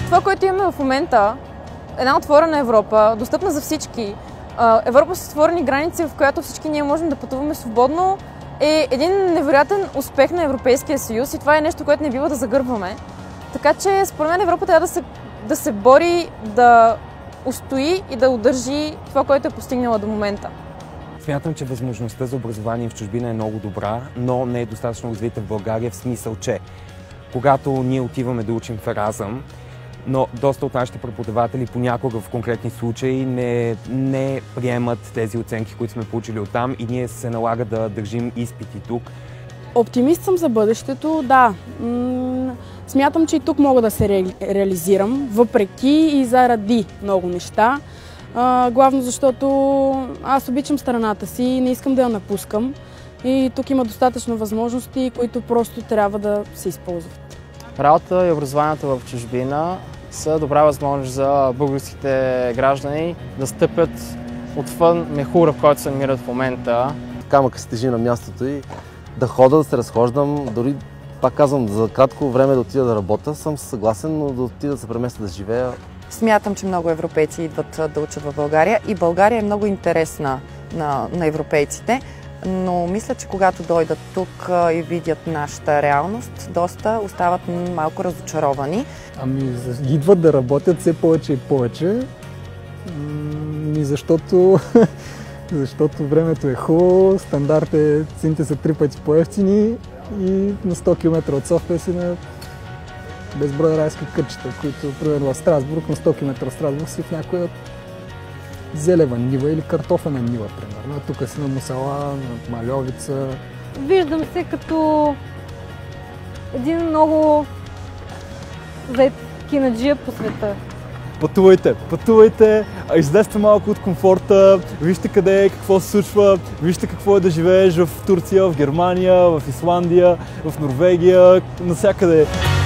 Това, което имаме в момента, една отворена Европа, достъпна за всички, Европа с отворени граници, в която всички ние можем да пътуваме свободно, е един невероятен успех на Европейския съюз и това е нещо, което не бива да загърбваме. Така че, според мен, Европа трябва да се бори, да устои и да удържи това, което е постигнала до момента. Смятам, че възможността за образование в чужбина е много добра, но не е достатъчно развита в България, в смисъл, че когато ние отиваме да учим в Еразъм, но доста от нашите преподаватели понякога в конкретни случаи не приемат тези оценки, които сме получили оттам и ние се налага да държим изпити тук. Оптимист съм за бъдещето, да. Смятам, че и тук мога да се реализирам, въпреки и заради много неща. Главно защото аз обичам страната си и не искам да я напускам. И тук има достатъчно възможности, които просто трябва да се използват. Работата и образованието в чужбина са добра възможност за българските граждани да стъпят отвън мехура, в който се намират в момента. Камъка се тежи на мястото и да хода, да се разхождам, дори, пак казвам, за кратко време да отида да работя, съм съгласен, но да отида да се преместя да живея. Смятам, че много европейци идват да учат в България и България е много интересна на европейците, но мисля, че когато дойдат тук и видят нашата реалност, доста остават малко разочаровани. Идват да работят все повече и повече, защото времето е хубаво, цените са 3 пъти по-евтини и на 100 км от София си на безброй райски кътчета, които, примерно в Страсбург, на 100 км от Страсбург си в някоя зелева нива или картофена нива, примерно. Тук си на Мусала, на Мальовица. Виждам се като един много зает кинаджия по света. Пътувайте, излезте малко от комфорта, вижте къде е, какво се случва, вижте какво е да живееш в Турция, в Германия, в Исландия, в Норвегия, навсякъде.